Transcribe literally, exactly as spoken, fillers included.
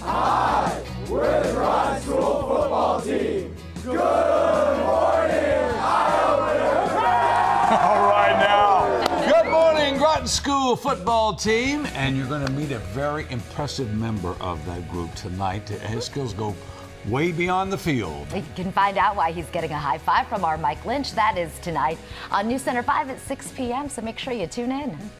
Hi, we're the Groton School football team. Good morning, eye-opener! All right now, good morning, Groton School football team. And you're going to meet a very impressive member of that group tonight. His skills go way beyond the field. We can find out why he's getting a high five from our Mike Lynch. That is tonight on News Center five at six p m So make sure you tune in.